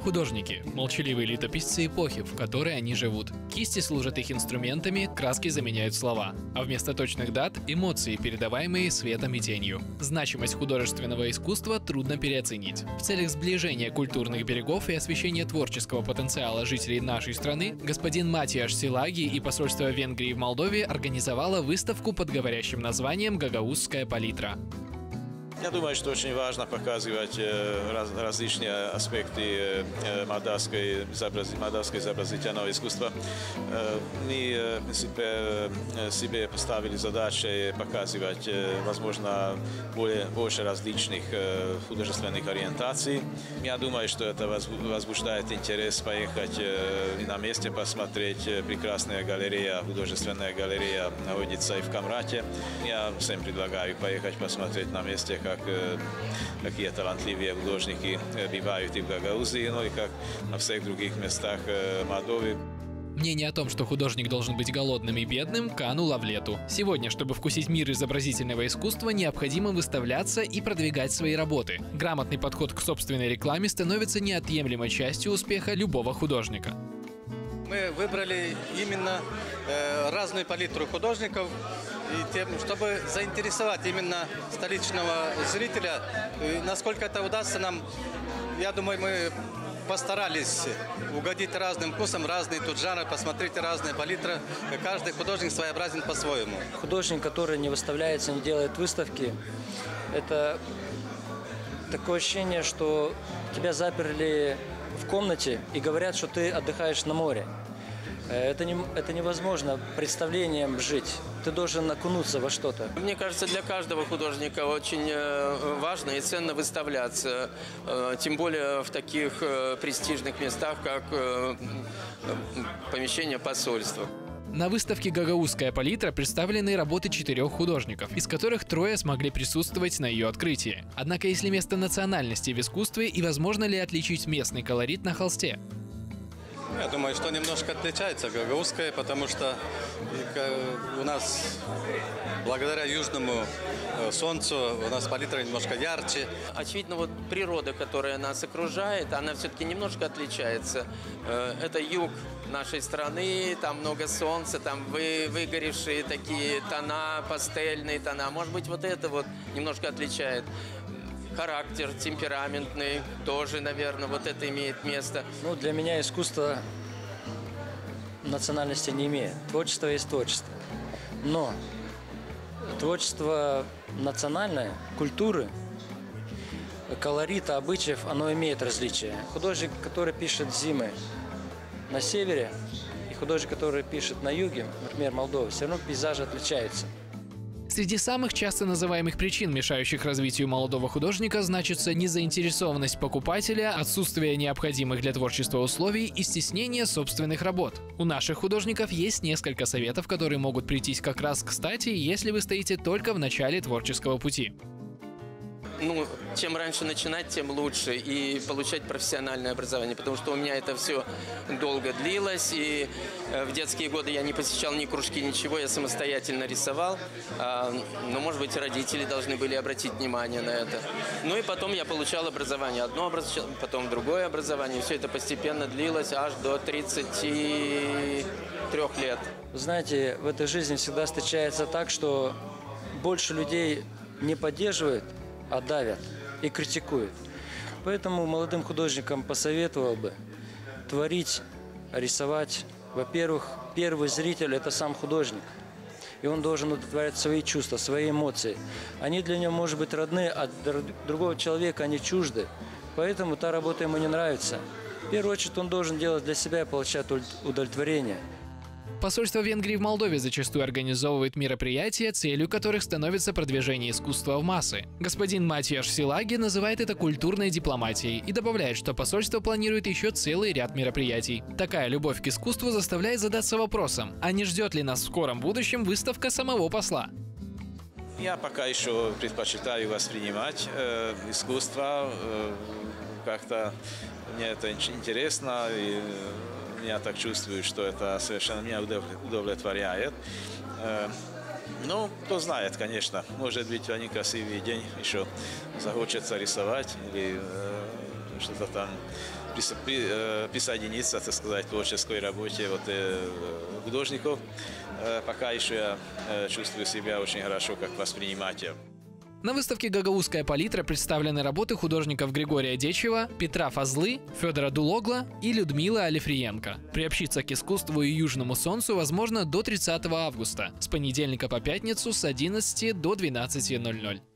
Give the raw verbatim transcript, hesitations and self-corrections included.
Художники – молчаливые летописцы эпохи, в которой они живут. Кисти служат их инструментами, краски заменяют слова. А вместо точных дат – эмоции, передаваемые светом и тенью. Значимость художественного искусства трудно переоценить. В целях сближения культурных берегов и освещения творческого потенциала жителей нашей страны господин Матиаш Силаги и посольство Венгрии в Молдове организовало выставку под говорящим названием «Гагаузская палитра». Я думаю, что очень важно показывать раз, различные аспекты молдавской, молдавской изобразительного искусства. Мы себе, себе поставили задачу показывать, возможно, более, больше различных художественных ориентаций. Я думаю, что это возбуждает интерес поехать и на месте посмотреть. Прекрасная галерея, художественная галерея находится и в Камрате. Я всем предлагаю поехать посмотреть на месте, как какие талантливые художники бывают и в Гагаузии, но и как на всех других местах Молдовы. Мнение о том, что художник должен быть голодным и бедным, кануло в лету. Сегодня, чтобы вкусить мир изобразительного искусства, необходимо выставляться и продвигать свои работы. Грамотный подход к собственной рекламе становится неотъемлемой частью успеха любого художника. Мы выбрали именно э, разную палитру художников, и тем, чтобы заинтересовать именно столичного зрителя. И насколько это удастся нам, я думаю, мы постарались угодить разным вкусам, разные тут жанры, посмотрите разные палитры. Каждый художник своеобразен по-своему. Художник, который не выставляется, не делает выставки, это такое ощущение, что тебя заперли в комнате и говорят, что ты отдыхаешь на море. Это, не, это невозможно представлением жить. Ты должен окунуться во что-то. Мне кажется, для каждого художника очень важно и ценно выставляться. Тем более в таких престижных местах, как помещение посольства. На выставке «Гагаузская палитра» представлены работы четырех художников, из которых трое смогли присутствовать на ее открытии. Однако есть ли место национальности в искусстве и возможно ли отличить местный колорит на холсте? Я думаю, что немножко отличается гагаузская, потому что у нас, благодаря южному солнцу, у нас палитра немножко ярче. Очевидно, вот природа, которая нас окружает, она все-таки немножко отличается. Это юг нашей страны, там много солнца, там вы, выгоревшие такие тона, пастельные тона. Может быть, вот это вот немножко отличает. Характер темпераментный тоже, наверное, вот это имеет место. Ну, для меня искусство национальности не имеет. Творчество есть творчество. Но творчество национальное, культуры, колорита, обычаев, оно имеет различия. Художник, который пишет зимы на севере, и художник, который пишет на юге, например, Молдовы, все равно пейзажи отличаются. Среди самых часто называемых причин, мешающих развитию молодого художника, значится незаинтересованность покупателя, отсутствие необходимых для творчества условий и стеснение собственных работ. У наших художников есть несколько советов, которые могут прийтись как раз кстати, если вы стоите только в начале творческого пути. Ну, чем раньше начинать, тем лучше и получать профессиональное образование, потому что у меня это все долго длилось, и в детские годы я не посещал ни кружки, ничего, я самостоятельно рисовал, но, может быть, родители должны были обратить внимание на это. Ну и потом я получал образование, одно образование, потом другое образование, и все это постепенно длилось аж до тридцати трёх лет. Знаете, в этой жизни всегда встречается так, что больше людей не поддерживают, а давят и критикуют. Поэтому молодым художникам посоветовал бы творить, рисовать. Во-первых, первый зритель – это сам художник. И он должен удовлетворять свои чувства, свои эмоции. Они для него, может быть, родные, а другого человека они чужды. Поэтому та работа ему не нравится. В первую очередь он должен делать для себя и получать удовлетворение. Посольство Венгрии в Молдове зачастую организовывает мероприятия, целью которых становится продвижение искусства в массы. Господин Матиаш Силаги называет это культурной дипломатией и добавляет, что посольство планирует еще целый ряд мероприятий. Такая любовь к искусству заставляет задаться вопросом, а не ждет ли нас в скором будущем выставка самого посла? Я пока еще предпочитаю воспринимать э, искусство, э, как-то мне это интересно, и я так чувствую, что это совершенно меня удовлетворяет. Ну, кто знает, конечно, может быть, в некрасивый день еще захочется рисовать или что-то там присоединиться, так сказать, к творческой работе вот, художников. Пока еще я чувствую себя очень хорошо как восприниматель. На выставке «Гагаузская палитра» представлены работы художников Григория Дечева, Петра Фазлы, Федора Дулогла и Людмилы Алифриенко. Приобщиться к искусству и южному солнцу возможно до тридцатого августа, с понедельника по пятницу с одиннадцати до двенадцати ноль ноль.